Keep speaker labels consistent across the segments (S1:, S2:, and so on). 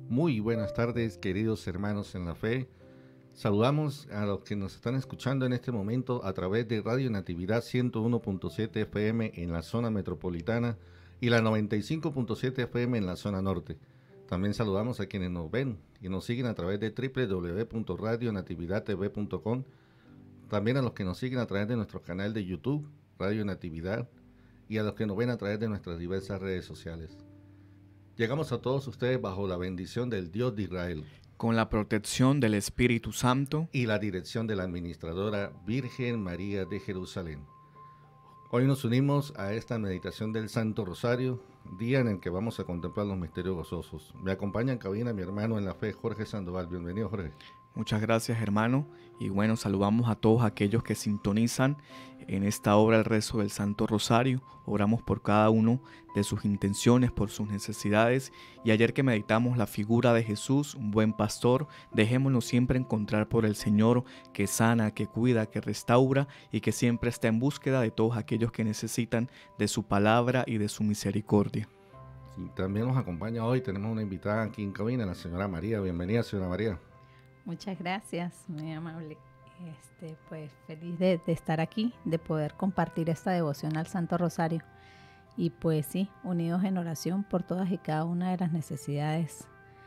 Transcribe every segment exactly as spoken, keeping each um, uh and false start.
S1: Muy buenas tardes, queridos hermanos en la fe. Saludamos a los que nos están escuchando en este momento a través de Radio Natividad ciento uno punto siete F M en la zona metropolitana y la noventa y cinco punto siete F M en la zona norte. También saludamos a quienes nos ven y nos siguen a través de doble u doble u doble u punto radio natividad t v punto com. También a los que nos siguen a través de nuestro canal de YouTube, Radio Natividad, y a los que nos ven a través de nuestras diversas redes sociales. Llegamos a todos ustedes bajo la bendición del Dios de Israel,
S2: con la protección del Espíritu Santo
S1: y la dirección de la administradora Virgen María de Jerusalén. Hoy nos unimos a esta meditación del Santo Rosario, día en el que vamos a contemplar los misterios gozosos. Me acompaña en cabina mi hermano en la fe, Jorge Sandoval. Bienvenido, Jorge.
S2: Muchas gracias, hermano. Y bueno, saludamos a todos aquellos que sintonizan en esta hora el rezo del Santo Rosario. Oramos por cada uno de sus intenciones, por sus necesidades. Y ayer que meditamos la figura de Jesús, un buen pastor, dejémonos siempre encontrar por el Señor, que sana, que cuida, que restaura y que siempre está en búsqueda de todos aquellos que necesitan de su palabra y de su misericordia.
S1: Y también nos acompaña hoy, tenemos una invitada aquí en cabina, la señora María. Bienvenida, señora María.
S3: Muchas gracias, muy amable. Este, pues feliz de, de estar aquí, de poder compartir esta devoción al Santo Rosario. Y pues sí, unidos en oración por todas y cada una de las necesidades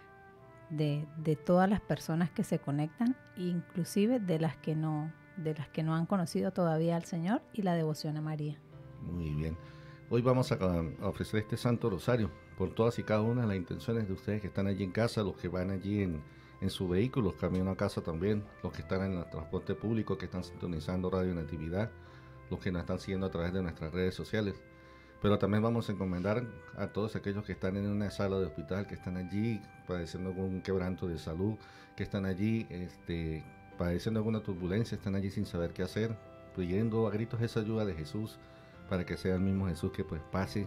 S3: de, de todas las personas que se conectan, inclusive de las que no, de las que no han conocido todavía al Señor, y la devoción a María.
S1: Muy bien. Hoy vamos a, a ofrecer este Santo Rosario por todas y cada una de las intenciones de ustedes que están allí en casa, los que van allí en en su vehículo, camino a casa también, los que están en el transporte público, que están sintonizando Radio Natividad, los que nos están siguiendo a través de nuestras redes sociales. Pero también vamos a encomendar a todos aquellos que están en una sala de hospital, que están allí padeciendo algún quebranto de salud, que están allí este, padeciendo alguna turbulencia, están allí sin saber qué hacer, pidiendo a gritos esa ayuda de Jesús, para que sea el mismo Jesús que pues pase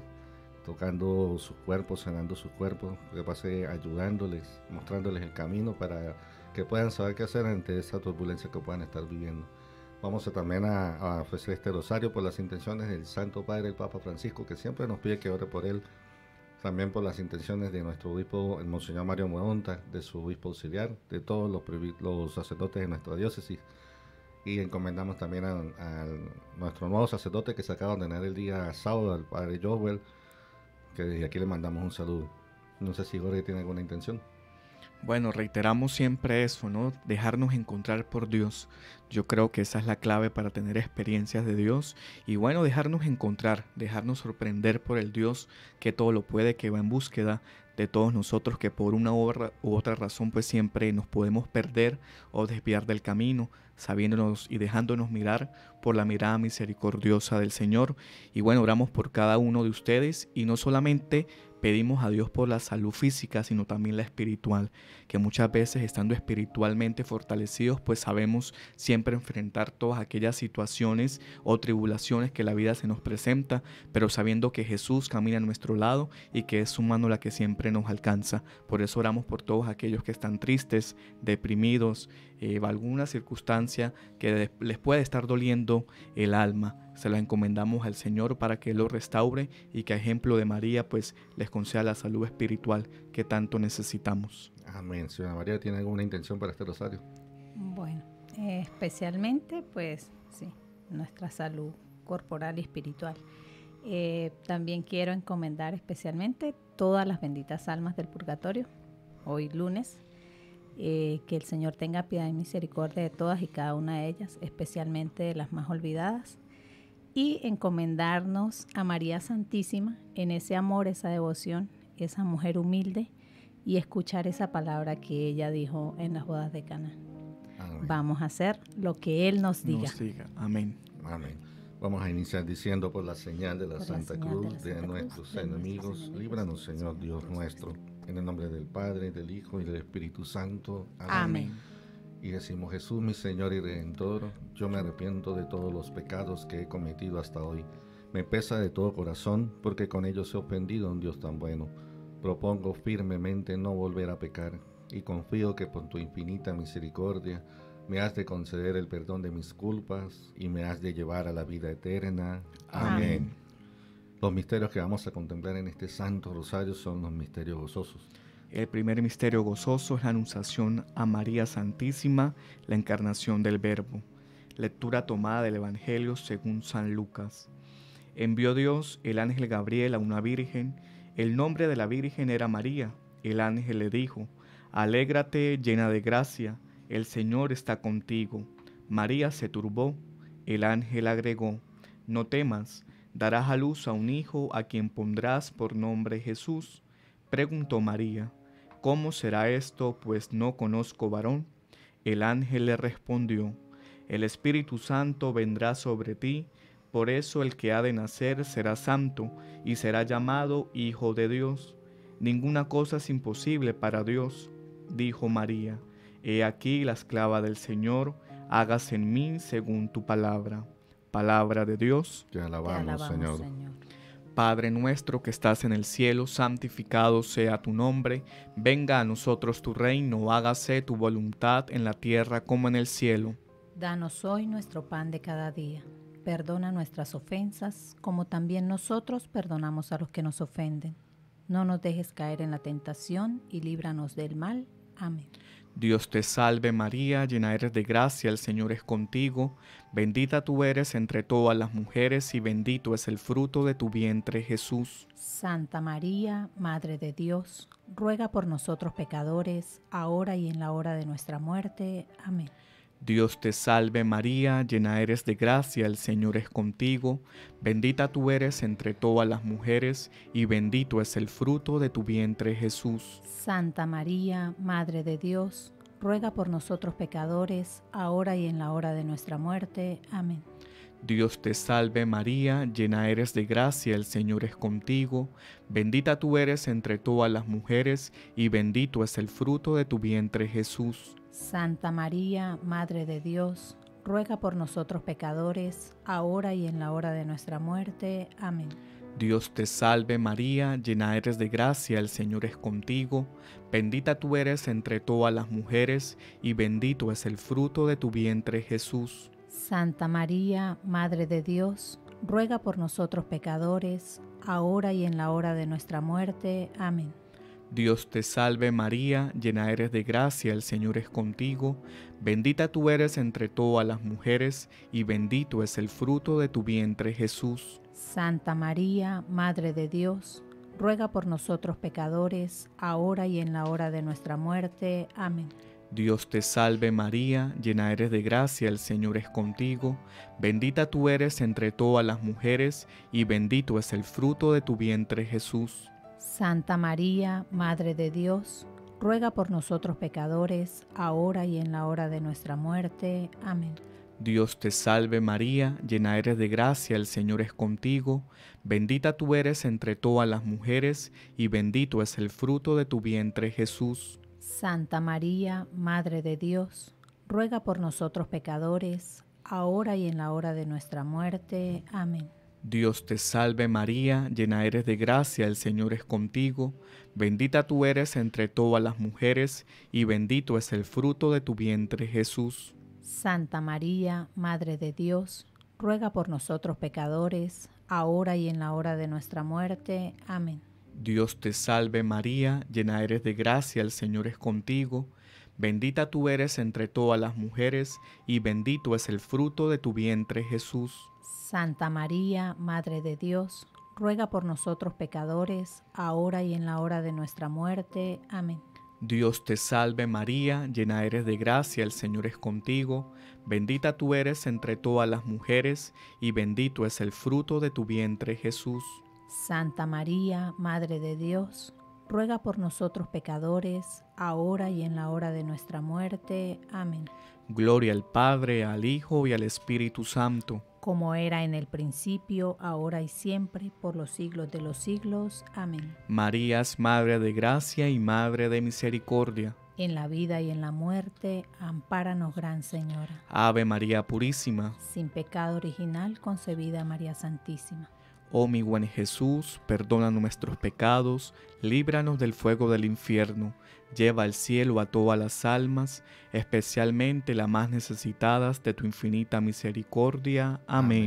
S1: tocando sus cuerpos, sanando sus cuerpos, que pase ayudándoles, mostrándoles el camino para que puedan saber qué hacer ante esa turbulencia que puedan estar viviendo. Vamos a también a, a ofrecer este rosario por las intenciones del Santo Padre, el Papa Francisco, que siempre nos pide que ore por él, también por las intenciones de nuestro obispo, el Monseñor Mario Moronta, de su obispo auxiliar, de todos los, los sacerdotes de nuestra diócesis. Y encomendamos también a, a nuestro nuevo sacerdote que se acaba de ordenar el día sábado, al Padre Joel, que desde aquí le mandamos un saludo. No sé si Jorge tiene alguna intención.
S2: Bueno, reiteramos siempre eso, ¿no? Dejarnos encontrar por Dios. Yo creo que esa es la clave para tener experiencias de Dios. Y bueno, dejarnos encontrar, dejarnos sorprender por el Dios que todo lo puede, que va en búsqueda de todos nosotros, que por una u otra razón pues siempre nos podemos perder o desviar del camino, sabiéndonos y dejándonos mirar por la mirada misericordiosa del Señor. Y bueno, oramos por cada uno de ustedes y no solamente pedimos a Dios por la salud física, sino también la espiritual, que muchas veces estando espiritualmente fortalecidos, pues sabemos siempre enfrentar todas aquellas situaciones o tribulaciones que la vida se nos presenta, pero sabiendo que Jesús camina a nuestro lado y que es su mano la que siempre nos alcanza. Por eso oramos por todos aquellos que están tristes, deprimidos, eh, alguna circunstancia que les puede estar doliendo el alma. Se la encomendamos al Señor para que lo restaure y que a ejemplo de María pues les conceda la salud espiritual que tanto necesitamos.
S1: Amén. Señora María, ¿tiene alguna intención para este rosario?
S3: Bueno, eh, especialmente pues sí, nuestra salud corporal y espiritual. Eh, también quiero encomendar especialmente todas las benditas almas del purgatorio, hoy lunes. Eh, que el Señor tenga piedad y misericordia de todas y cada una de ellas, especialmente de las más olvidadas. Y encomendarnos a María Santísima en ese amor, esa devoción, esa mujer humilde, y escuchar esa palabra que ella dijo en las bodas de Caná. Amén. Vamos a hacer lo que Él nos diga.
S2: Nos diga. Amén.
S1: Amén. Vamos a iniciar diciendo: por la señal de la, Santa, la Cruz, de, la Santa de nuestros Cruz, enemigos, enemigos, líbranos, Señor Dios nuestro, en el nombre del Padre, del Hijo y del Espíritu Santo. Amén.
S3: Amén.
S1: Y decimos: Jesús, mi Señor y Redentor, yo me arrepiento de todos los pecados que he cometido hasta hoy. Me pesa de todo corazón, porque con ellos he ofendido a un Dios tan bueno. Propongo firmemente no volver a pecar, y confío que por tu infinita misericordia me has de conceder el perdón de mis culpas, y me has de llevar a la vida eterna. Amén. Amén. Los misterios que vamos a contemplar en este Santo Rosario son los misterios gozosos.
S2: El primer misterio gozoso es la anunciación a María Santísima, la encarnación del Verbo. Lectura tomada del Evangelio según San Lucas. Envió Dios el ángel Gabriel a una virgen. El nombre de la virgen era María. El ángel le dijo: Alégrate, llena de gracia, el Señor está contigo. María se turbó. El ángel agregó: No temas, darás a luz a un hijo a quien pondrás por nombre Jesús. Preguntó María: ¿Cómo será esto, pues no conozco varón? El ángel le respondió: El Espíritu Santo vendrá sobre ti, por eso el que ha de nacer será santo y será llamado Hijo de Dios. Ninguna cosa es imposible para Dios. Dijo María: He aquí la esclava del Señor, hágase en mí según tu palabra. Palabra de Dios.
S1: Te alabamos,
S3: Te alabamos,
S1: Señor.
S3: Señor.
S2: Padre nuestro que estás en el cielo, santificado sea tu nombre. Venga a nosotros tu reino, hágase tu voluntad en la tierra como en el cielo.
S3: Danos hoy nuestro pan de cada día. Perdona nuestras ofensas, como también nosotros perdonamos a los que nos ofenden. No nos dejes caer en la tentación y líbranos del mal. Amén.
S2: Dios te salve María, llena eres de gracia, el Señor es contigo. Bendita tú eres entre todas las mujeres y bendito es el fruto de tu vientre, Jesús.
S3: Santa María, Madre de Dios, ruega por nosotros pecadores, ahora y en la hora de nuestra muerte. Amén.
S2: Dios te salve María, llena eres de gracia, el Señor es contigo. Bendita tú eres entre todas las mujeres y bendito es el fruto de tu vientre, Jesús.
S3: Santa María, Madre de Dios, ruega por nosotros pecadores, ahora y en la hora de nuestra muerte. Amén.
S2: Dios te salve María, llena eres de gracia, el Señor es contigo. Bendita tú eres entre todas las mujeres y bendito es el fruto de tu vientre, Jesús.
S3: Santa María, Madre de Dios, ruega por nosotros pecadores, ahora y en la hora de nuestra muerte. Amén.
S2: Dios te salve María, llena eres de gracia, el Señor es contigo. Bendita tú eres entre todas las mujeres y bendito es el fruto de tu vientre, Jesús.
S3: Santa María, Madre de Dios, ruega por nosotros pecadores, ahora y en la hora de nuestra muerte. Amén.
S2: Dios te salve María, llena eres de gracia, el Señor es contigo. Bendita tú eres entre todas las mujeres y bendito es el fruto de tu vientre, Jesús.
S3: Santa María, Madre de Dios, ruega por nosotros pecadores, ahora y en la hora de nuestra muerte. Amén.
S2: Dios te salve María, llena eres de gracia, el Señor es contigo. Bendita tú eres entre todas las mujeres y bendito es el fruto de tu vientre, Jesús.
S3: Santa María, Madre de Dios, ruega por nosotros pecadores, ahora y en la hora de nuestra muerte. Amén.
S2: Dios te salve María, llena eres de gracia, el Señor es contigo. Bendita tú eres entre todas las mujeres y bendito es el fruto de tu vientre, Jesús.
S3: Santa María, Madre de Dios, ruega por nosotros pecadores, ahora y en la hora de nuestra muerte. Amén.
S2: Dios te salve María, llena eres de gracia, el Señor es contigo. Bendita tú eres entre todas las mujeres y bendito es el fruto de tu vientre, Jesús.
S3: Santa María, Madre de Dios, ruega por nosotros pecadores, ahora y en la hora de nuestra muerte. Amén.
S2: Dios te salve María, llena eres de gracia, el Señor es contigo. Bendita tú eres entre todas las mujeres y bendito es el fruto de tu vientre, Jesús.
S3: Santa María, Madre de Dios, ruega por nosotros pecadores, ahora y en la hora de nuestra muerte. Amén.
S2: Dios te salve María, llena eres de gracia, el Señor es contigo. Bendita tú eres entre todas las mujeres y bendito es el fruto de tu vientre, Jesús.
S3: Santa María, Madre de Dios, ruega por nosotros pecadores, ahora y en la hora de nuestra muerte. Amén.
S2: Gloria al Padre, al Hijo y al Espíritu Santo.
S3: Como era en el principio, ahora y siempre, por los siglos de los siglos. Amén.
S2: María es Madre de gracia y Madre de misericordia.
S3: En la vida y en la muerte, ampáranos, Gran Señora.
S2: Ave María Purísima.
S3: Sin pecado original concebida María Santísima.
S2: Oh mi buen Jesús, perdona nuestros pecados, líbranos del fuego del infierno, lleva al cielo a todas las almas, especialmente las más necesitadas de tu infinita misericordia. Amén.
S1: Amén.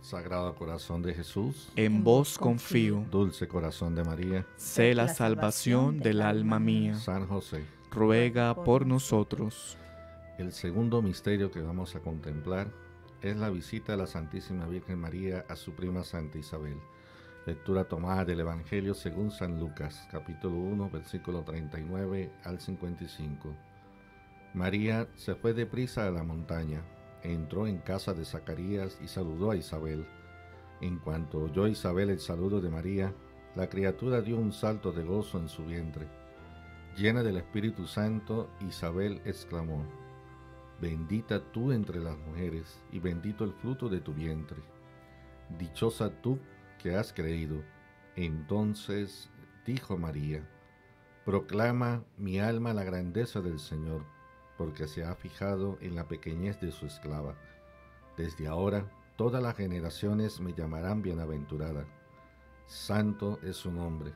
S1: Sagrado Corazón de Jesús,
S2: En vos confío.
S1: Dulce Corazón de María,
S2: Sé la salvación del alma mía.
S1: San José.
S2: Ruega por nosotros.
S1: El segundo misterio que vamos a contemplar es la visita de la Santísima Virgen María a su prima Santa Isabel. Lectura tomada del Evangelio según San Lucas, capítulo uno, versículo treinta y nueve al cincuenta y cinco. María se fue deprisa a la montaña, entró en casa de Zacarías y saludó a Isabel. En cuanto oyó Isabel el saludo de María, la criatura dio un salto de gozo en su vientre. Llena del Espíritu Santo, Isabel exclamó: Bendita tú entre las mujeres, y bendito el fruto de tu vientre. Dichosa tú que has creído. Entonces dijo María: Proclama mi alma la grandeza del Señor, porque se ha fijado en la pequeñez de su esclava. Desde ahora todas las generaciones me llamarán bienaventurada. Santo es su nombre.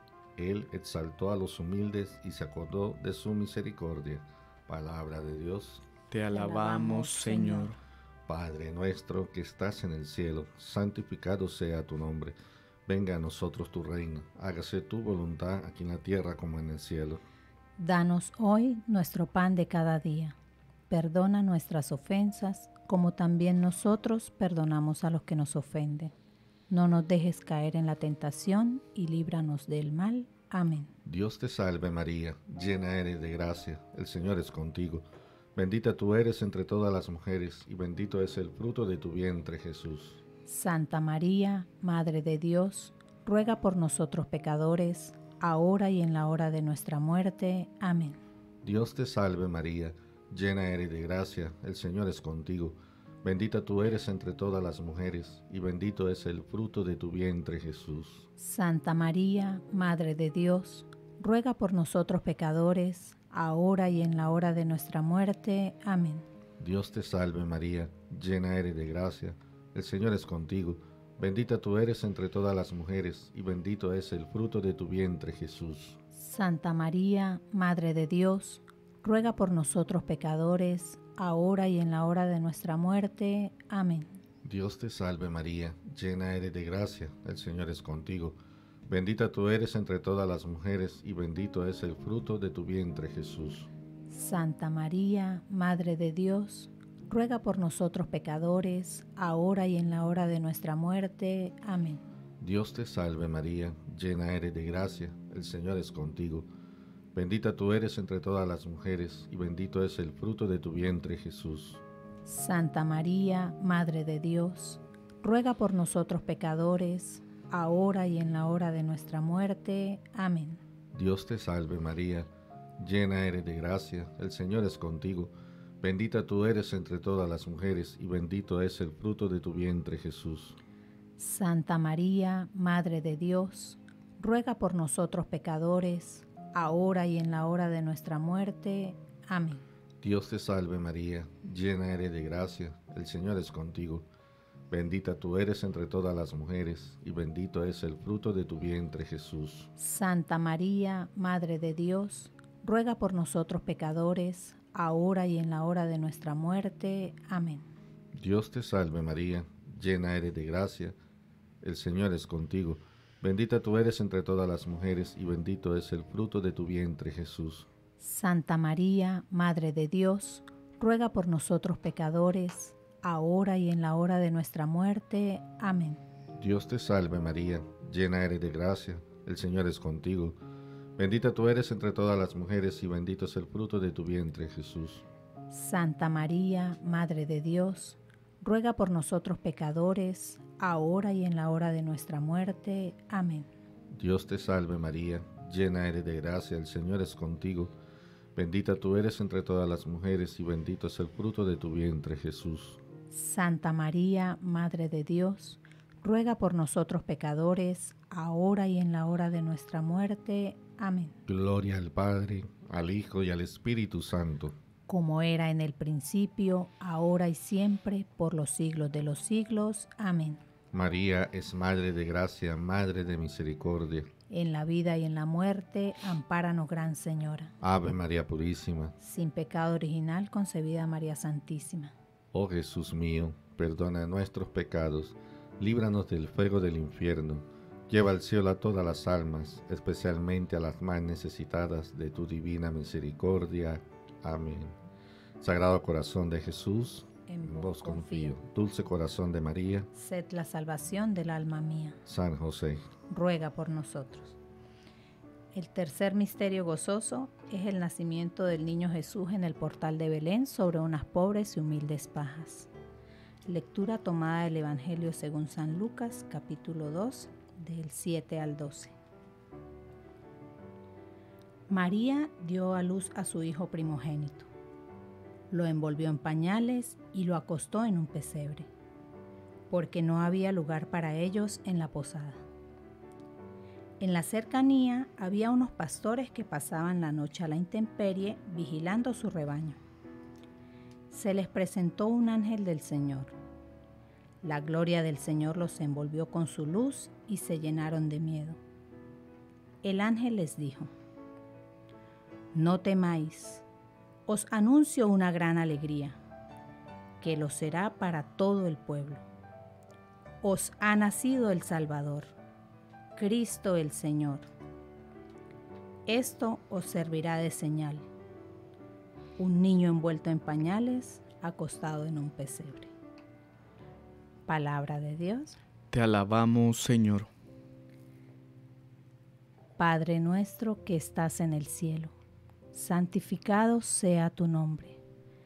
S1: Él exaltó a los humildes y se acordó de su misericordia. Palabra de Dios.
S2: Te alabamos, Señor.
S1: Padre nuestro que estás en el cielo, santificado sea tu nombre. Venga a nosotros tu reino. Hágase tu voluntad aquí en la tierra como en el cielo.
S3: Danos hoy nuestro pan de cada día. Perdona nuestras ofensas, como también nosotros perdonamos a los que nos ofenden. No nos dejes caer en la tentación y líbranos del mal. Amén.
S1: Dios te salve María, llena eres de gracia, el Señor es contigo. Bendita tú eres entre todas las mujeres, y bendito es el fruto de tu vientre, Jesús.
S3: Santa María, Madre de Dios, ruega por nosotros pecadores, ahora y en la hora de nuestra muerte. Amén.
S1: Dios te salve María, llena eres de gracia, el Señor es contigo. Bendita tú eres entre todas las mujeres, y bendito es el fruto de tu vientre, Jesús.
S3: Santa María, Madre de Dios, ruega por nosotros pecadores, ahora y en la hora de nuestra muerte. Amén.
S1: Dios te salve María, llena eres de gracia, el Señor es contigo. Bendita tú eres entre todas las mujeres, y bendito es el fruto de tu vientre, Jesús.
S3: Santa María, Madre de Dios, ruega por nosotros pecadores, ahora y en la hora de nuestra muerte. Amén.
S1: Dios te salve María, llena eres de gracia, el Señor es contigo. Bendita tú eres entre todas las mujeres, y bendito es el fruto de tu vientre, Jesús.
S3: Santa María, Madre de Dios, ruega por nosotros pecadores, ahora y en la hora de nuestra muerte. Amén.
S1: Dios te salve María, llena eres de gracia, el Señor es contigo. Bendita tú eres entre todas las mujeres, y bendito es el fruto de tu vientre, Jesús.
S3: Santa María, Madre de Dios, ruega por nosotros pecadores, ahora y en la hora de nuestra muerte. Amén.
S1: Dios te salve María, llena eres de gracia, el Señor es contigo. Bendita tú eres entre todas las mujeres, y bendito es el fruto de tu vientre, Jesús.
S3: Santa María, Madre de Dios, ruega por nosotros pecadores, ahora y en la hora de nuestra muerte. Amén.
S1: Dios te salve María, llena eres de gracia, el Señor es contigo. Bendita tú eres entre todas las mujeres, y bendito es el fruto de tu vientre, Jesús.
S3: Santa María, Madre de Dios, ruega por nosotros pecadores, ahora y en la hora de nuestra muerte. Amén.
S1: Dios te salve María, llena eres de gracia, el Señor es contigo. Bendita tú eres entre todas las mujeres, y bendito es el fruto de tu vientre, Jesús.
S3: Santa María, Madre de Dios, ruega por nosotros pecadores, ahora y en la hora de nuestra muerte. Amén.
S1: Dios te salve María, llena eres de gracia, el Señor es contigo. Bendita tú eres entre todas las mujeres, y bendito es el fruto de tu vientre, Jesús.
S3: Santa María, Madre de Dios, ruega por nosotros pecadores, ahora y en la hora de nuestra muerte. Amén.
S1: Dios te salve María, llena eres de gracia, el Señor es contigo. Bendita tú eres entre todas las mujeres, y bendito es el fruto de tu vientre, Jesús.
S3: Santa María, Madre de Dios, ruega por nosotros pecadores, ahora y en la hora de nuestra muerte. Amén.
S1: Gloria al Padre, al Hijo y al Espíritu Santo.
S3: Como era en el principio, ahora y siempre, por los siglos de los siglos. Amén.
S1: María es Madre de gracia, Madre de misericordia.
S3: En la vida y en la muerte, ampáranos, Gran Señora.
S1: Ave María Purísima.
S3: Sin pecado original concebida María Santísima.
S1: Oh Jesús mío, perdona nuestros pecados, líbranos del fuego del infierno, lleva al cielo a todas las almas, especialmente a las más necesitadas de tu divina misericordia. Amén. Sagrado corazón de Jesús, en vos confío. Dulce corazón de María,
S3: sed la salvación del alma mía.
S1: San José,
S3: ruega por nosotros. El tercer misterio gozoso es el nacimiento del niño Jesús en el portal de Belén sobre unas pobres y humildes pajas. Lectura tomada del Evangelio según San Lucas, capítulo dos, del siete al doce. María dio a luz a su hijo primogénito. Lo envolvió en pañales y lo acostó en un pesebre, porque no había lugar para ellos en la posada. En la cercanía había unos pastores que pasaban la noche a la intemperie vigilando su rebaño. Se les presentó un ángel del Señor. La gloria del Señor los envolvió con su luz y se llenaron de miedo. El ángel les dijo: no temáis, os anuncio una gran alegría, que lo será para todo el pueblo. Os ha nacido el Salvador, Cristo el Señor. Esto os servirá de señal: un niño envuelto en pañales, acostado en un pesebre. Palabra de Dios.
S2: Te alabamos, Señor.
S3: Padre nuestro que estás en el cielo, santificado sea tu nombre.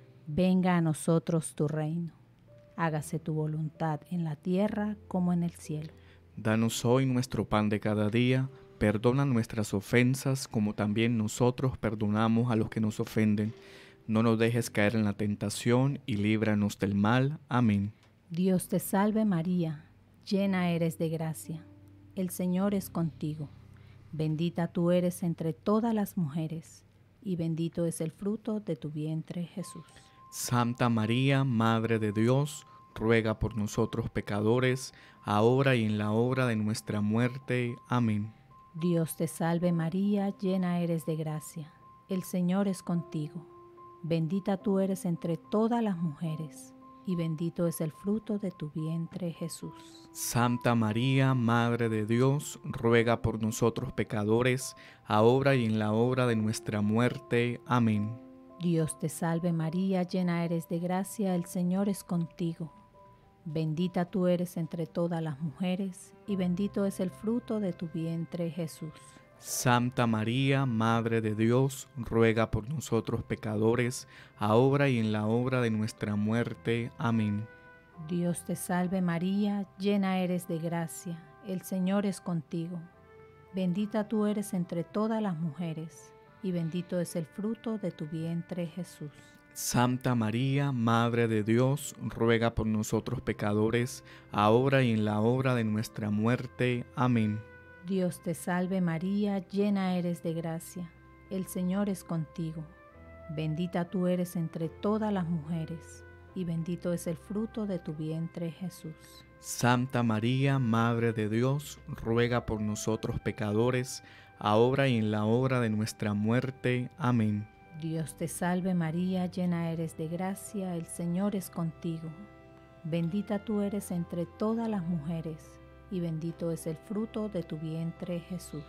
S3: Venga a nosotros tu reino. Hágase tu voluntad en la tierra como en el cielo.
S2: Danos hoy nuestro pan de cada día. Perdona nuestras ofensas como también nosotros perdonamos a los que nos ofenden. No nos dejes caer en la tentación y líbranos del mal. Amén.
S3: Dios te salve María, llena eres de gracia. El Señor es contigo. Bendita tú eres entre todas las mujeres, y bendito es el fruto de tu vientre, Jesús.
S2: Santa María, Madre de Dios, ruega por nosotros pecadores, ahora y en la hora de nuestra muerte. Amén.
S3: Dios te salve María, llena eres de gracia. El Señor es contigo. Bendita tú eres entre todas las mujeres, y bendito es el fruto de tu vientre, Jesús.
S2: Santa María, Madre de Dios, ruega por nosotros pecadores, ahora y en la hora de nuestra muerte. Amén.
S3: Dios te salve María, llena eres de gracia, el Señor es contigo. Bendita tú eres entre todas las mujeres, y bendito es el fruto de tu vientre, Jesús.
S2: Santa María, Madre de Dios, ruega por nosotros pecadores, ahora y en la hora de nuestra muerte. Amén.
S3: Dios te salve María, llena eres de gracia, el Señor es contigo. Bendita tú eres entre todas las mujeres, y bendito es el fruto de tu vientre, Jesús.
S2: Santa María, Madre de Dios, ruega por nosotros pecadores, ahora y en la hora de nuestra muerte. Amén.
S3: Dios te salve María, llena eres de gracia, el Señor es contigo. Bendita tú eres entre todas las mujeres, y bendito es el fruto de tu vientre, Jesús.
S2: Santa María, Madre de Dios, ruega por nosotros pecadores, ahora y en la hora de nuestra muerte. Amén.
S3: Dios te salve María, llena eres de gracia, el Señor es contigo. Bendita tú eres entre todas las mujeres, y bendito es el fruto de tu vientre, Jesús.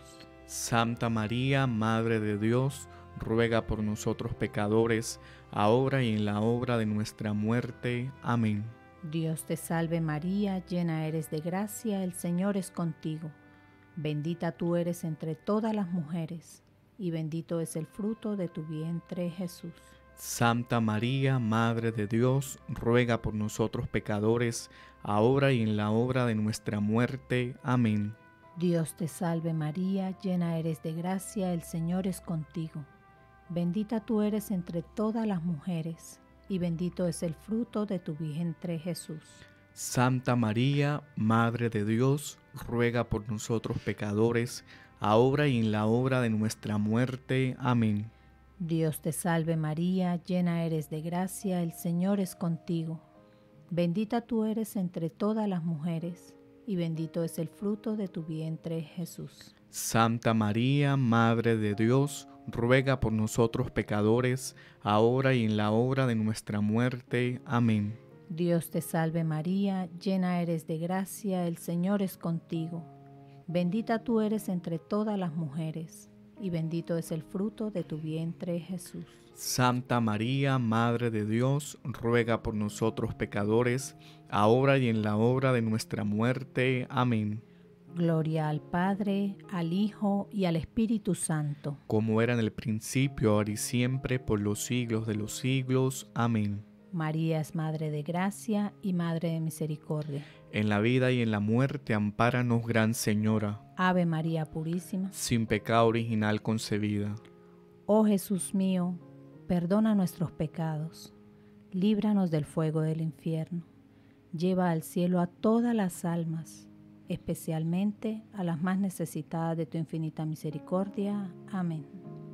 S2: Santa María, Madre de Dios, ruega por nosotros pecadores, ahora y en la hora de nuestra muerte. Amén.
S3: Dios te salve María, llena eres de gracia, el Señor es contigo. Bendita tú eres entre todas las mujeres, y bendito es el fruto de tu vientre, Jesús.
S2: Santa María, Madre de Dios, ruega por nosotros pecadores, ahora y en la hora de nuestra muerte. Amén.
S3: Dios te salve María, llena eres de gracia, el Señor es contigo. Bendita tú eres entre todas las mujeres, y bendito es el fruto de tu vientre, Jesús.
S2: Santa María, Madre de Dios, ruega por nosotros pecadores, ahora y en la hora de nuestra muerte. Amén.
S3: Dios te salve María, llena eres de gracia, el Señor es contigo. Bendita tú eres entre todas las mujeres, y bendito es el fruto de tu vientre, Jesús.
S2: Santa María, Madre de Dios, ruega por nosotros pecadores, ahora y en la hora de nuestra muerte. Amén.
S3: Dios te salve María, llena eres de gracia, el Señor es contigo. Bendita tú eres entre todas las mujeres, y bendito es el fruto de tu vientre, Jesús.
S2: Santa María, Madre de Dios, ruega por nosotros pecadores, ahora y en la hora de nuestra muerte. Amén.
S3: Gloria al Padre, al Hijo y al Espíritu Santo.
S2: Como era en el principio, ahora y siempre, por los siglos de los siglos. Amén.
S3: María es Madre de Gracia y Madre de Misericordia.
S2: En la vida y en la muerte, ampáranos, Gran Señora.
S3: Ave María Purísima.
S2: Sin pecado original concebida.
S3: Oh Jesús mío, perdona nuestros pecados, líbranos del fuego del infierno, lleva al cielo a todas las almas, especialmente a las más necesitadas de tu infinita misericordia. Amén.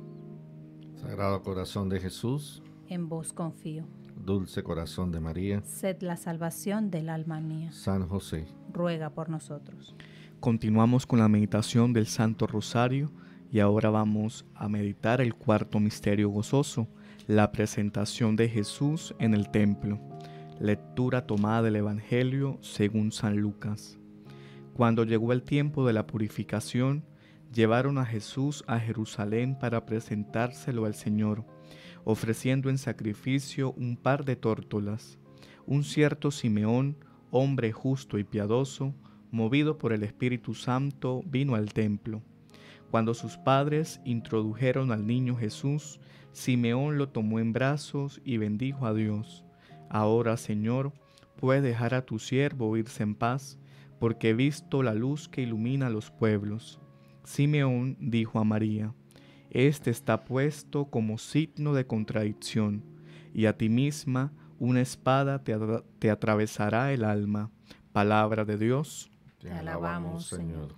S1: Sagrado Corazón de Jesús,
S3: En vos confío.
S1: Dulce Corazón de María,
S3: Sed la salvación del alma mía.
S1: San José.
S3: Ruega por nosotros.
S2: Continuamos con la meditación del Santo Rosario y ahora vamos a meditar el cuarto misterio gozoso, la presentación de Jesús en el templo. Lectura tomada del Evangelio según San Lucas. Cuando llegó el tiempo de la purificación, llevaron a Jesús a Jerusalén para presentárselo al Señor, ofreciendo en sacrificio un par de tórtolas. Un cierto Simeón, hombre justo y piadoso, movido por el Espíritu Santo, vino al templo. Cuando sus padres introdujeron al niño Jesús, Simeón lo tomó en brazos y bendijo a Dios. Ahora, Señor, puedes dejar a tu siervo irse en paz, porque he visto la luz que ilumina a los pueblos. Simeón dijo a María: Este está puesto como signo de contradicción, y a ti misma una espada te, atra- te atravesará el alma. Palabra de Dios.
S1: Te
S3: alabamos, Señor.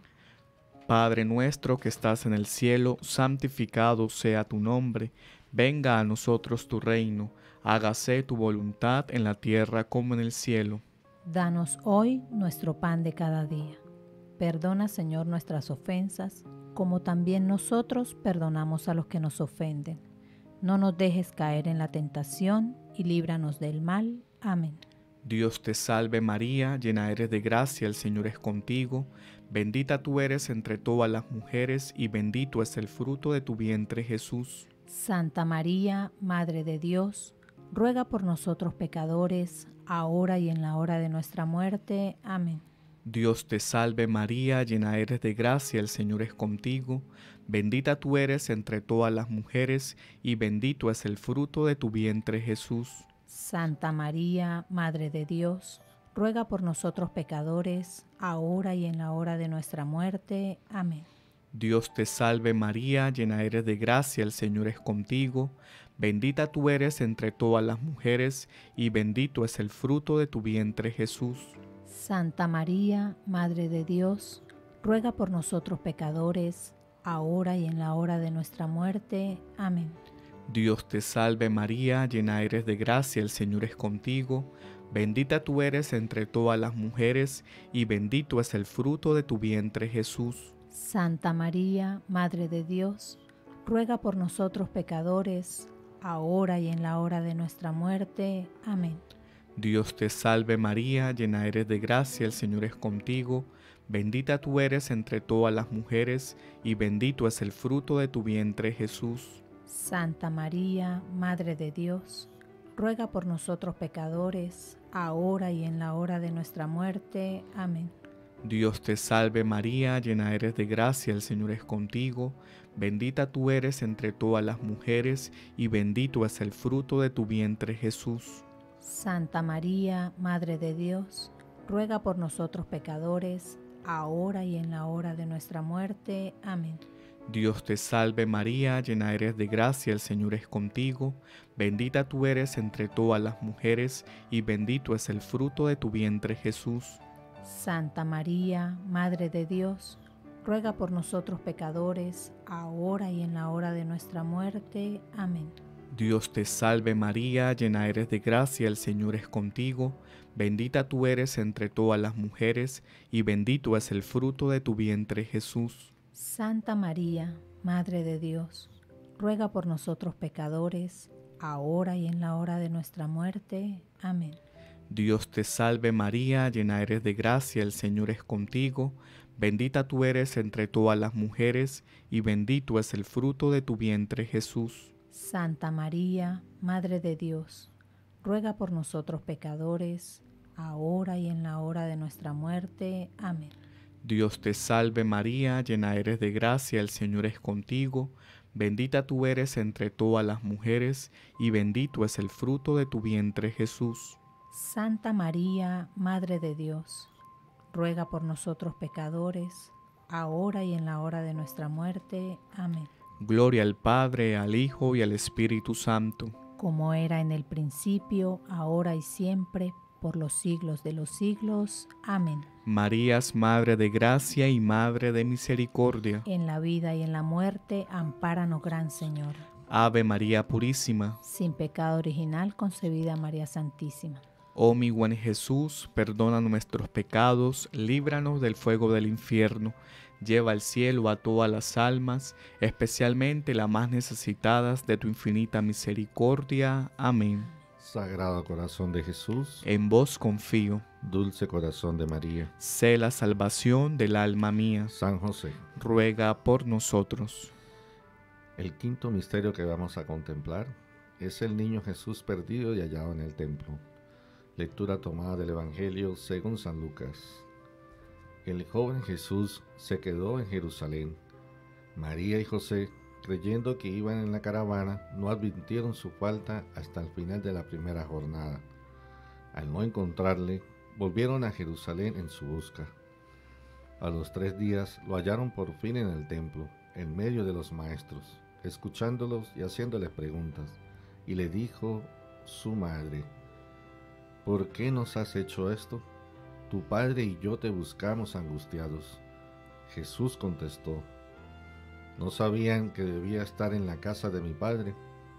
S2: Padre nuestro que estás en el cielo, santificado sea tu nombre. Venga a nosotros tu reino. Hágase tu voluntad en la tierra como en el cielo.
S3: Danos hoy nuestro pan de cada día. Perdona, Señor, nuestras ofensas, como también nosotros perdonamos a los que nos ofenden. No nos dejes caer en la tentación y líbranos del mal. Amén.
S2: Dios te salve María, llena eres de gracia, el Señor es contigo. Bendita tú eres entre todas las mujeres y bendito es el fruto de tu vientre, Jesús.
S3: Santa María, Madre de Dios, ruega por nosotros pecadores, ahora y en la hora de nuestra muerte. Amén.
S2: Dios te salve María, llena eres de gracia, el Señor es contigo. Bendita tú eres entre todas las mujeres y bendito es el fruto de tu vientre, Jesús.
S3: Santa María, Madre de Dios, ruega por nosotros pecadores, ahora y en la hora de nuestra muerte. Amén.
S2: Dios te salve María, llena eres de gracia, el Señor es contigo. Bendita tú eres entre todas las mujeres y bendito es el fruto de tu vientre, Jesús.
S3: Santa María, Madre de Dios, ruega por nosotros pecadores, ahora y en la hora de nuestra muerte. Amén.
S2: Dios te salve María, llena eres de gracia, el Señor es contigo. Bendita tú eres entre todas las mujeres y bendito es el fruto de tu vientre, Jesús.
S3: Santa María, Madre de Dios, ruega por nosotros pecadores, ahora y en la hora de nuestra muerte. Amén.
S2: Dios te salve María, llena eres de gracia, el Señor es contigo. Bendita tú eres entre todas las mujeres y bendito es el fruto de tu vientre, Jesús.
S3: Santa María, Madre de Dios, ruega por nosotros pecadores, ahora y en la hora de nuestra muerte. Amén.
S2: Dios te salve María, llena eres de gracia, el Señor es contigo. Bendita tú eres entre todas las mujeres y bendito es el fruto de tu vientre, Jesús.
S3: Santa María, Madre de Dios, ruega por nosotros pecadores, ahora y en la hora de nuestra muerte. Amén.
S2: Dios te salve María, llena eres de gracia, el Señor es contigo. Bendita tú eres entre todas las mujeres y bendito es el fruto de tu vientre, Jesús.
S3: Santa María, Madre de Dios, ruega por nosotros pecadores, ahora y en la hora de nuestra muerte. Amén.
S2: Dios te salve María, llena eres de gracia, el Señor es contigo. Bendita tú eres entre todas las mujeres y bendito es el fruto de tu vientre, Jesús.
S3: Santa María, Madre de Dios, ruega por nosotros pecadores, ahora y en la hora de nuestra muerte. Amén.
S2: Dios te salve María, llena eres de gracia, el Señor es contigo. Bendita tú eres entre todas las mujeres, y bendito es el fruto de tu vientre, Jesús.
S3: Santa María, Madre de Dios, ruega por nosotros pecadores, ahora y en la hora de nuestra muerte. Amén.
S2: Dios te salve María, llena eres de gracia, el Señor es contigo. Bendita tú eres entre todas las mujeres, y bendito es el fruto de tu vientre, Jesús.
S3: Santa María, Madre de Dios, ruega por nosotros pecadores, ahora y en la hora de nuestra muerte. Amén.
S2: Gloria al Padre, al Hijo y al Espíritu Santo.
S3: Como era en el principio, ahora y siempre, por los siglos de los siglos. Amén.
S2: María es Madre de gracia y Madre de misericordia.
S3: En la vida y en la muerte, ampáranos, Gran Señor.
S2: Ave María Purísima.
S3: Sin pecado original concebida María Santísima.
S2: Oh mi buen Jesús, perdona nuestros pecados, líbranos del fuego del infierno, lleva al cielo a todas las almas, especialmente las más necesitadas de tu infinita misericordia. Amén.
S1: Sagrado corazón de Jesús,
S2: En vos confío,
S1: dulce corazón de María,
S2: sé la salvación del alma mía.
S1: San José.
S2: Ruega por nosotros.
S1: El quinto misterio que vamos a contemplar es el niño Jesús perdido y hallado en el templo. Lectura tomada del Evangelio según San Lucas. El joven Jesús se quedó en Jerusalén. María y José, creyendo que iban en la caravana, no advirtieron su falta hasta el final de la primera jornada. Al no encontrarle, volvieron a Jerusalén en su busca. A los tres días lo hallaron por fin en el templo, en medio de los maestros, escuchándolos y haciéndoles preguntas. Y le dijo su madre: ¿por qué nos has hecho esto? Tu padre y yo te buscamos angustiados. Jesús contestó: ¿no sabían que debía estar en la casa de mi padre?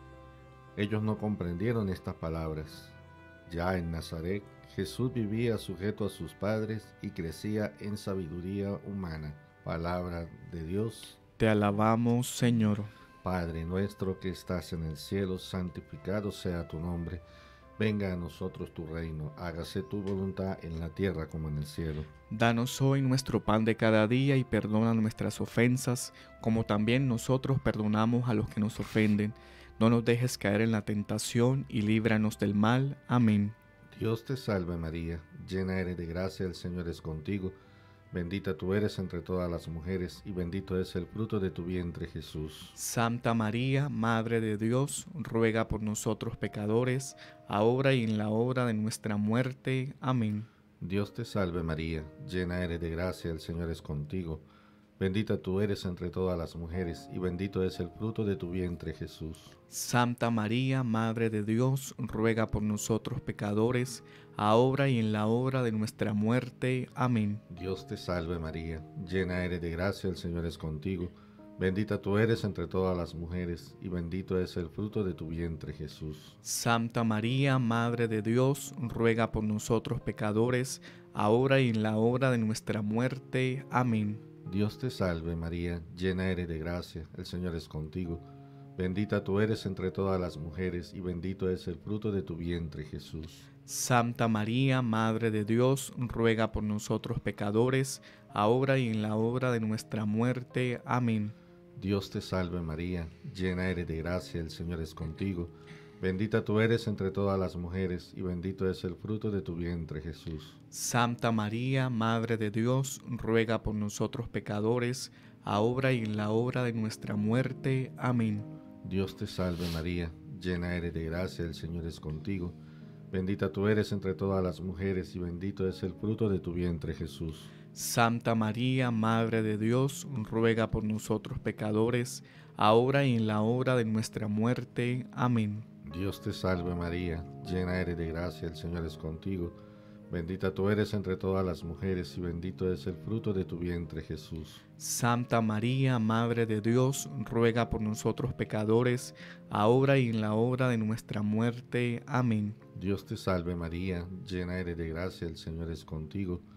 S1: Ellos no comprendieron estas palabras. Ya en Nazaret, Jesús vivía sujeto a sus padres y crecía en sabiduría humana. Palabra de Dios.
S2: Te alabamos, Señor.
S1: Padre nuestro que estás en el cielo, santificado sea tu nombre. Venga a nosotros tu reino, hágase tu voluntad en la tierra como en el cielo.
S2: Danos hoy nuestro pan de cada día y perdona nuestras ofensas, como también nosotros perdonamos a los que nos ofenden. No nos dejes caer en la tentación y líbranos del mal. Amén.
S1: Dios te salve María, llena eres de gracia, el Señor es contigo. Bendita tú eres entre todas las mujeres, y bendito es el fruto de tu vientre, Jesús.
S2: Santa María, Madre de Dios, ruega por nosotros pecadores, ahora y en la hora de nuestra muerte. Amén.
S1: Dios te salve María, llena eres de gracia, el Señor es contigo. Bendita tú eres entre todas las mujeres, y bendito es el fruto de tu vientre, Jesús.
S2: Santa María, Madre de Dios, ruega por nosotros pecadores, ahora y en la hora de nuestra muerte. Amén.
S1: Dios te salve María, llena eres de gracia, el Señor es contigo. Bendita tú eres entre todas las mujeres, y bendito es el fruto de tu vientre, Jesús.
S2: Santa María, Madre de Dios, ruega por nosotros pecadores, ahora y en la hora de nuestra muerte. Amén.
S1: Dios te salve María, llena eres de gracia, el Señor es contigo. Bendita tú eres entre todas las mujeres, y bendito es el fruto de tu vientre, Jesús.
S2: Santa María, Madre de Dios, ruega por nosotros pecadores, ahora y en la hora de nuestra muerte. Amén.
S1: Dios te salve María, llena eres de gracia, el Señor es contigo. Bendita tú eres entre todas las mujeres, y bendito es el fruto de tu vientre, Jesús.
S2: Santa María, Madre de Dios, ruega por nosotros pecadores, ahora y en la hora de nuestra muerte. Amén.
S1: Dios te salve María, llena eres de gracia, el Señor es contigo. Bendita tú eres entre todas las mujeres, y bendito es el fruto de tu vientre, Jesús.
S2: Santa María, Madre de Dios, ruega por nosotros pecadores, ahora y en la hora de nuestra muerte. Amén.
S1: Dios te salve María, llena eres de gracia, el Señor es contigo. Bendita tú eres entre todas las mujeres, y bendito es el fruto de tu vientre, Jesús.
S2: Santa María, Madre de Dios, ruega por nosotros pecadores, ahora y en la hora de nuestra muerte. Amén.
S1: Dios te salve María, llena eres de gracia, el Señor es contigo.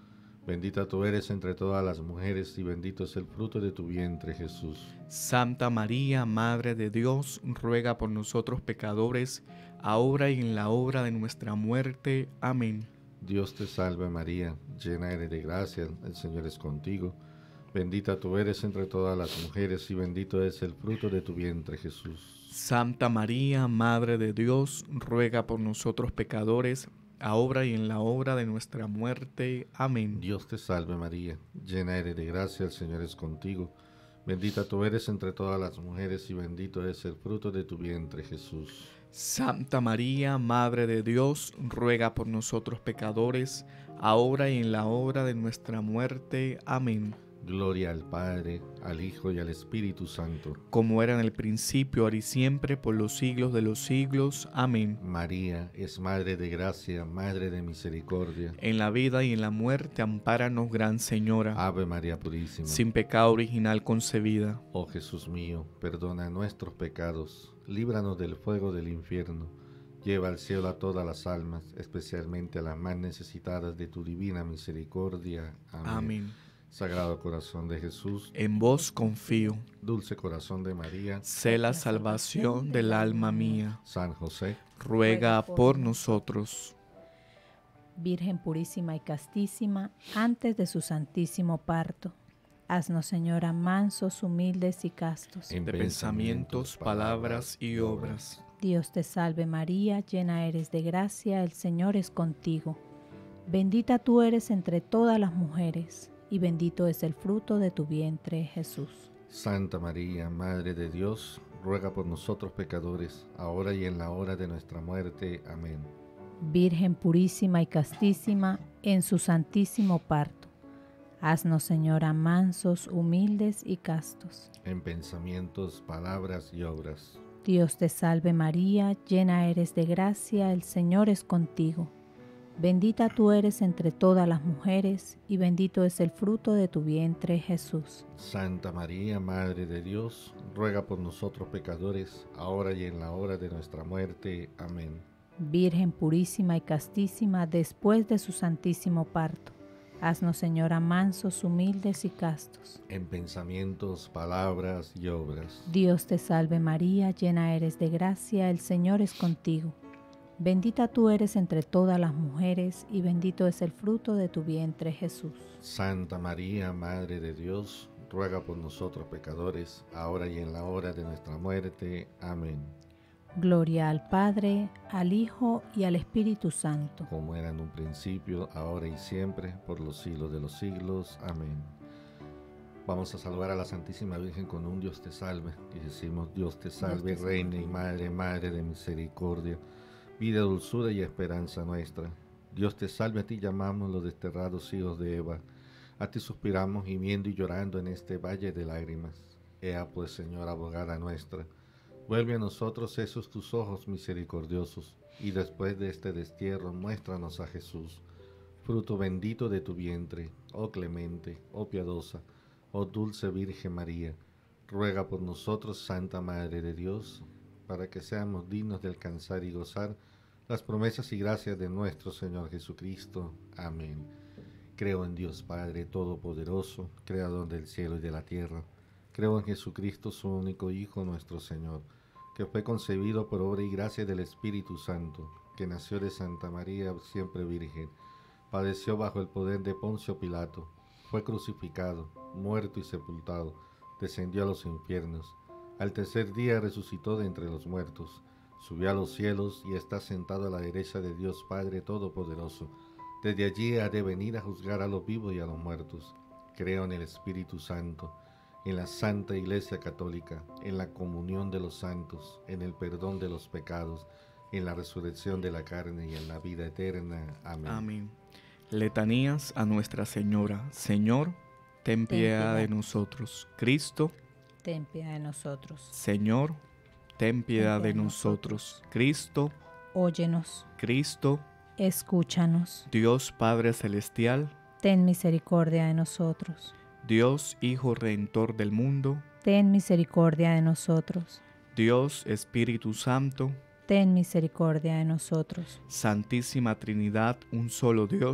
S1: Bendita tú eres entre todas las mujeres y bendito es el fruto de tu vientre, Jesús.
S2: Santa María, Madre de Dios, ruega por nosotros pecadores, ahora y en la hora de nuestra muerte. Amén.
S1: Dios te salve María, llena eres de gracia, el Señor es contigo. Bendita tú eres entre todas las mujeres y bendito es el fruto de tu vientre, Jesús.
S2: Santa María, Madre de Dios, ruega por nosotros pecadores, ahora y en la hora de nuestra muerte. Amén.
S1: Dios te salve María, llena eres de gracia, el Señor es contigo. Bendita tú eres entre todas las mujeres y bendito es el fruto de tu vientre, Jesús.
S2: Santa María, Madre de Dios, ruega por nosotros pecadores, ahora y en la hora de nuestra muerte. Amén.
S1: Gloria al Padre, al Hijo y al Espíritu Santo.
S2: Como era en el principio, ahora y siempre, por los siglos de los siglos. Amén.
S1: María es Madre de gracia, Madre de misericordia.
S2: En la vida y en la muerte, ampáranos, Gran Señora.
S1: Ave María Purísima.
S2: Sin pecado original concebida.
S1: Oh Jesús mío, perdona nuestros pecados, líbranos del fuego del infierno, lleva al cielo a todas las almas, especialmente a las más necesitadas de tu divina misericordia. Amén.
S2: Amén.
S1: Sagrado corazón de Jesús,
S2: En vos confío.
S1: dulce corazón de María,
S2: Sé la salvación del alma mía.
S1: San José,
S2: Ruega por nosotros.
S3: Virgen purísima y castísima, antes de su santísimo parto, haznos, Señora, mansos, humildes y castos.
S1: en
S2: De pensamientos, palabras y obras.
S3: Dios te salve María, llena eres de gracia, el Señor es contigo. Bendita tú eres entre todas las mujeres, y bendito es el fruto de tu vientre, Jesús.
S1: Santa María, Madre de Dios, ruega por nosotros pecadores, ahora y en la hora de nuestra muerte. Amén.
S3: Virgen purísima y castísima, en su santísimo parto, haznos, Señora, mansos, humildes y castos.
S1: En pensamientos, palabras y obras.
S3: Dios te salve María, llena eres de gracia, el Señor es contigo. Bendita tú eres entre todas las mujeres, y bendito es el fruto de tu vientre, Jesús.
S1: Santa María, Madre de Dios, ruega por nosotros pecadores, ahora y en la hora de nuestra muerte. Amén.
S3: Virgen purísima y castísima, después de su santísimo parto, haznos, Señora, mansos, humildes y castos.
S1: En pensamientos, palabras y obras.
S3: Dios te salve María, llena eres de gracia, el Señor es contigo. Bendita tú eres entre todas las mujeres, y bendito es el fruto de tu vientre, Jesús.
S1: Santa María, Madre de Dios, ruega por nosotros pecadores, ahora y en la hora de nuestra muerte. Amén.
S3: Gloria al Padre, al Hijo y al Espíritu Santo.
S1: Como era en un principio, ahora y siempre, por los siglos de los siglos. Amén. Vamos a saludar a la Santísima Virgen con un Dios te salve. Y decimos, Dios te salve,
S3: Dios te salve.
S1: Reina y Madre, Madre de misericordia, vida, dulzura y esperanza nuestra. Dios te salve, a ti llamamos los desterrados hijos de Eva. A ti suspiramos gimiendo y llorando en este valle de lágrimas. Ea pues, Señora, abogada nuestra, vuelve a nosotros esos tus ojos misericordiosos, y después de este destierro muéstranos a Jesús, fruto bendito de tu vientre. Oh clemente, oh piadosa, oh dulce Virgen María, ruega por nosotros, Santa Madre de Dios, para que seamos dignos de alcanzar y gozar las promesas y gracias de nuestro Señor Jesucristo. Amén. Creo en Dios Padre Todopoderoso, Creador del cielo y de la tierra. Creo en Jesucristo, su único Hijo, nuestro Señor, que fue concebido por obra y gracia del Espíritu Santo, que nació de Santa María, siempre Virgen, padeció bajo el poder de Poncio Pilato, fue crucificado, muerto y sepultado, descendió a los infiernos. Al tercer día resucitó de entre los muertos, subió a los cielos y está sentado a la derecha de Dios Padre Todopoderoso. Desde allí ha de venir a juzgar a los vivos y a los muertos. Creo en el Espíritu Santo, en la Santa Iglesia Católica, en la comunión de los santos, en el perdón de los pecados, en la resurrección de la carne y en la vida eterna. Amén.
S2: Amén. Letanías a Nuestra Señora. Señor, ten piedad de nosotros. Cristo,
S3: ten piedad de nosotros.
S2: Señor, ten piedad de nosotros. Cristo,
S3: óyenos.
S2: Cristo,
S3: escúchanos.
S2: Dios Padre Celestial,
S3: ten misericordia de nosotros.
S2: Dios Hijo Redentor del mundo,
S3: ten misericordia de nosotros.
S2: Dios Espíritu Santo,
S3: ten misericordia de nosotros.
S2: Santísima Trinidad, un solo Dios,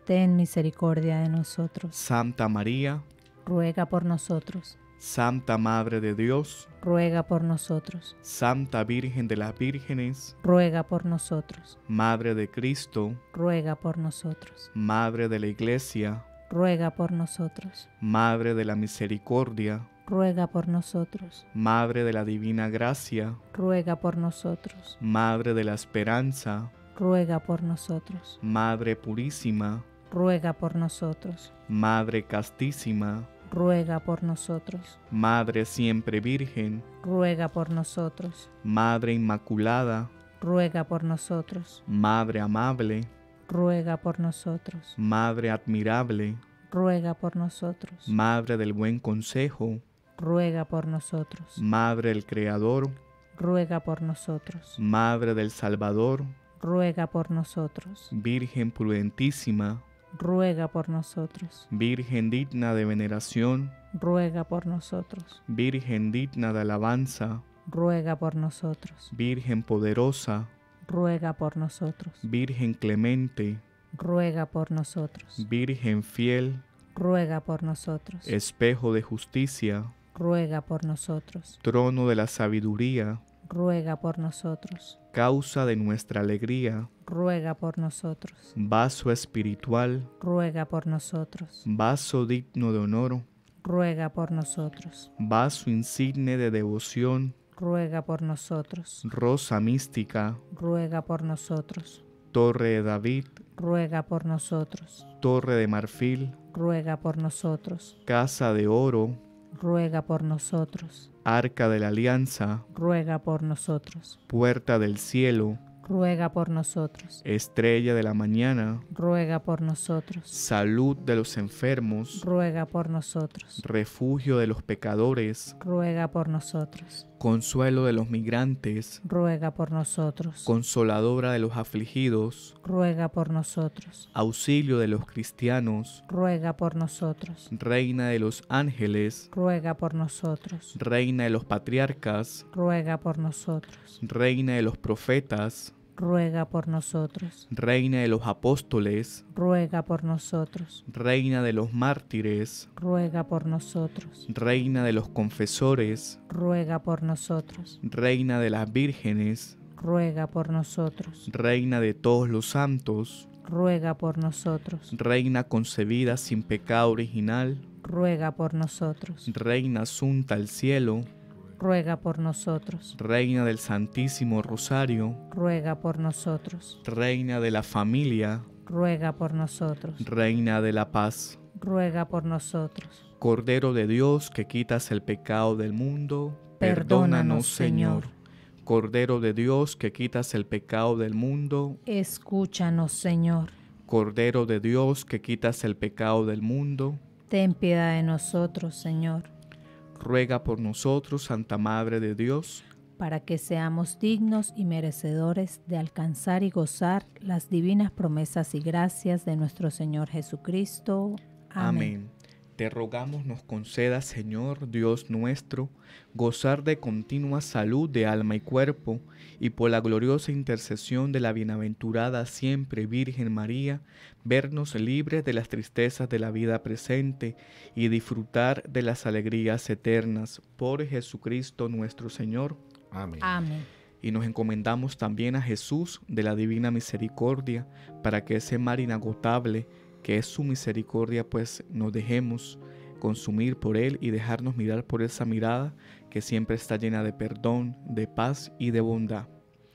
S3: ten misericordia de nosotros.
S2: Santa María,
S3: Ruega por nosotros.
S2: Santa Madre de Dios,
S3: Ruega por nosotros.
S2: Santa Virgen de las Vírgenes,
S3: Ruega por nosotros.
S2: Madre de Cristo,
S3: Ruega por nosotros.
S2: Madre de la Iglesia,
S3: Ruega por nosotros.
S2: Madre de la Misericordia,
S3: Ruega por nosotros.
S2: Madre de la Divina Gracia,
S3: Ruega por nosotros.
S2: Madre de la Esperanza,
S3: Ruega por nosotros.
S2: Madre Purísima,
S3: Ruega por nosotros.
S2: Madre Castísima,
S3: Ruega por nosotros.
S2: Madre Siempre Virgen,
S3: Ruega por nosotros.
S2: Madre Inmaculada,
S3: Ruega por nosotros.
S2: Madre Amable,
S3: Ruega por nosotros.
S2: Madre Admirable,
S3: Ruega por nosotros.
S2: Madre del Buen Consejo,
S3: Ruega por nosotros.
S2: Madre del Creador,
S3: Ruega por nosotros.
S2: Madre del Salvador,
S3: Ruega por nosotros.
S2: Virgen prudentísima,
S3: Ruega por nosotros.
S2: Virgen digna de veneración,
S3: Ruega por nosotros.
S2: Virgen digna de alabanza,
S3: Ruega por nosotros.
S2: Virgen poderosa,
S3: Ruega por nosotros.
S2: Virgen clemente,
S3: Ruega por nosotros.
S2: Virgen fiel,
S3: Ruega por nosotros.
S2: espejo de justicia,
S3: Ruega por nosotros.
S2: trono de la sabiduría,
S3: Ruega por nosotros.
S2: causa de nuestra alegría,
S3: Ruega por nosotros.
S2: vaso espiritual,
S3: Ruega por nosotros.
S2: vaso digno de honor,
S3: Ruega por nosotros.
S2: vaso insigne de devoción,
S3: Ruega por nosotros.
S2: rosa mística,
S3: Ruega por nosotros.
S2: torre de David,
S3: Ruega por nosotros.
S2: torre de marfil,
S3: Ruega por nosotros.
S2: casa de oro,
S3: Ruega por nosotros.
S2: arca de la alianza,
S3: Ruega por nosotros.
S2: puerta del cielo,
S3: Ruega por nosotros.
S2: estrella de la mañana,
S3: Ruega por nosotros.
S2: salud de los enfermos,
S3: Ruega por nosotros.
S2: refugio de los pecadores,
S3: Ruega por nosotros.
S2: consuelo de los migrantes,
S3: Ruega por nosotros.
S2: consoladora de los afligidos,
S3: Ruega por nosotros.
S2: auxilio de los cristianos,
S3: Ruega por nosotros.
S2: reina de los ángeles,
S3: Ruega por nosotros.
S2: reina de los patriarcas,
S3: Ruega por nosotros.
S2: reina de los profetas,
S3: Ruega por nosotros.
S2: reina de los apóstoles,
S3: Ruega por nosotros.
S2: reina de los mártires,
S3: Ruega por nosotros.
S2: reina de los confesores,
S3: Ruega por nosotros.
S2: reina de las vírgenes,
S3: Ruega por nosotros.
S2: reina de todos los santos,
S3: Ruega por nosotros.
S2: reina concebida sin pecado original,
S3: Ruega por nosotros.
S2: reina asunta al cielo,
S3: Ruega por nosotros.
S2: reina del Santísimo Rosario,
S3: Ruega por nosotros.
S2: reina de la familia,
S3: Ruega por nosotros.
S2: reina de la paz,
S3: Ruega por nosotros.
S2: Cordero de Dios que quitas el pecado del mundo,
S3: Perdónanos, Señor.
S2: Cordero de Dios que quitas el pecado del mundo,
S3: Escúchanos, Señor.
S2: Cordero de Dios que quitas el pecado del mundo,
S3: Ten piedad de nosotros, Señor,
S2: ruega por nosotros, Santa Madre de Dios,
S3: para que seamos dignos y merecedores de alcanzar y gozar las divinas promesas y gracias de nuestro Señor Jesucristo. Amén.
S2: Amén. Te rogamos nos conceda, Señor Dios nuestro, gozar de continua salud de alma y cuerpo, y por la gloriosa intercesión de la bienaventurada siempre Virgen María, vernos libres de las tristezas de la vida presente y disfrutar de las alegrías eternas. Por Jesucristo nuestro Señor.
S1: Amén.
S3: Amén.
S2: Y nos encomendamos también a Jesús de la Divina Misericordia, para que ese mar inagotable que es su misericordia, pues nos dejemos consumir por Él y dejarnos mirar por esa mirada que siempre está llena de perdón, de paz y de bondad.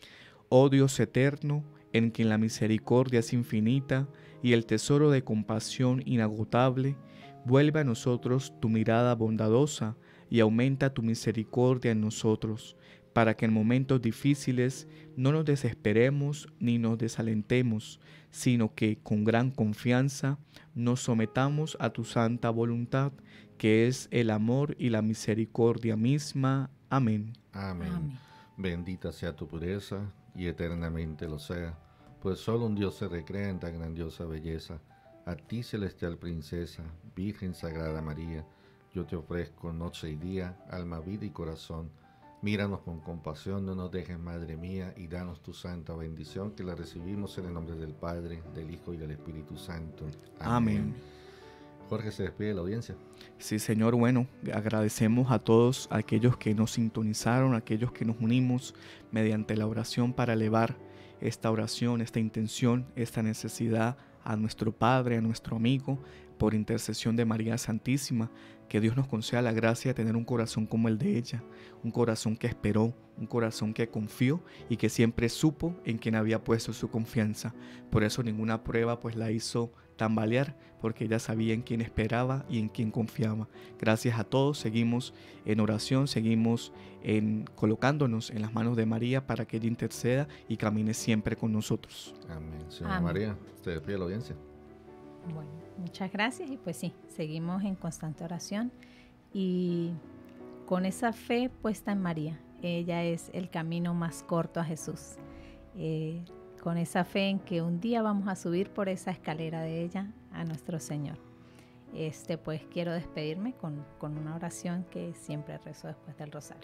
S2: Oh Dios eterno, en quien la misericordia es infinita y el tesoro de compasión inagotable, vuelve a nosotros tu mirada bondadosa y aumenta tu misericordia en nosotros, para que en momentos difíciles no nos desesperemos ni nos desalentemos, sino que con gran confianza nos sometamos a tu santa voluntad, que es el amor y la misericordia misma. Amén.
S1: Amén.
S3: Amén.
S1: Bendita sea tu pureza y eternamente lo sea, pues solo un Dios se recrea en tan grandiosa belleza. A ti, celestial princesa, Virgen Sagrada María, yo te ofrezco noche y día, alma, vida y corazón, Míranos con compasión, no nos dejes, Madre mía, y danos tu santa bendición, que la recibimos en el nombre del Padre, del Hijo y del Espíritu Santo. Amén.
S2: Amén.
S1: Jorge, se despide de la audiencia.
S2: Sí, Señor, bueno, agradecemos a todos aquellos que nos sintonizaron, aquellos que nos unimos mediante la oración para elevar esta oración, esta intención, esta necesidad a nuestro Padre, a nuestro amigo, por intercesión de María Santísima. Que Dios nos conceda la gracia de tener un corazón como el de ella, un corazón que esperó, un corazón que confió y que siempre supo en quien había puesto su confianza. Por eso ninguna prueba pues la hizo tambalear, porque ella sabía en quién esperaba y en quién confiaba. Gracias a todos, seguimos en oración, seguimos en colocándonos en las manos de María para que ella interceda y camine siempre con nosotros.
S1: Amén. Señora
S3: Amén.
S1: María, se despide de la audiencia.
S3: Bueno, muchas gracias y pues sí, seguimos en constante oración y con esa fe puesta en María. Ella es el camino más corto a Jesús. Eh, con esa fe en que un día vamos a subir por esa escalera de ella a nuestro Señor. Este, pues quiero despedirme con, con una oración que siempre rezo después del rosario.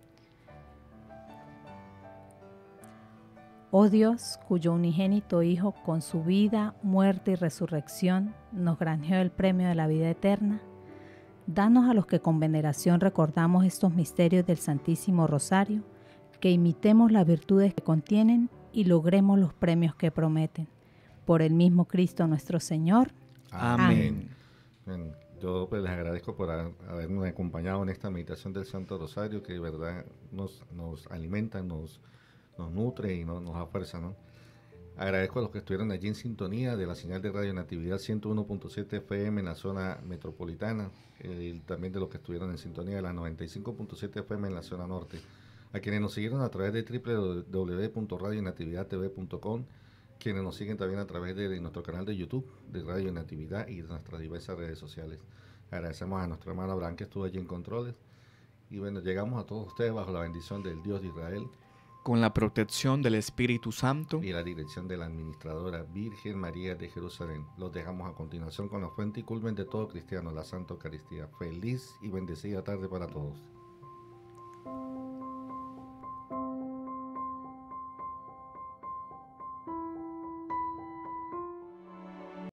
S3: Oh Dios, cuyo unigénito Hijo, con su vida, muerte y resurrección, nos granjeó el premio de la vida eterna, danos a los que con veneración recordamos estos misterios del Santísimo Rosario, que imitemos las virtudes que contienen y logremos los premios que prometen. Por el mismo Cristo nuestro Señor.
S2: Amén.
S1: Amén. Yo pues les agradezco por ha- habernos acompañado en esta meditación del Santo Rosario, que de verdad nos, nos alimenta, nos, nos nutre y nos, nos da fuerza, ¿no? Agradezco a los que estuvieron allí en sintonía de la señal de Radio Natividad ciento uno punto siete F M en la zona metropolitana, eh, y también de los que estuvieron en sintonía de la noventa y cinco punto siete F M en la zona norte. A quienes nos siguieron a través de doble u doble u doble u punto radio natividad t v punto com, quienes nos siguen también a través de, de nuestro canal de YouTube de Radio Natividad y de nuestras diversas redes sociales. Agradecemos a nuestro hermano Abraham que estuvo allí en controles. Y bueno, llegamos a todos ustedes bajo la bendición del Dios de Israel
S2: Con la protección del Espíritu Santo.
S1: y la dirección de la administradora Virgen María de Jerusalén. Los dejamos a continuación con la fuente y culmen de todo cristiano, la Santa Eucaristía. Feliz y bendecida tarde para todos.